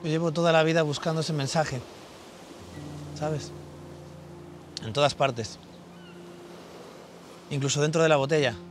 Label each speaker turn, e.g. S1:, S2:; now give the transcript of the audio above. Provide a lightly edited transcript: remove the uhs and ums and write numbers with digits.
S1: Yo llevo toda la vida buscando ese mensaje, ¿sabes? En todas partes. Incluso dentro de la botella.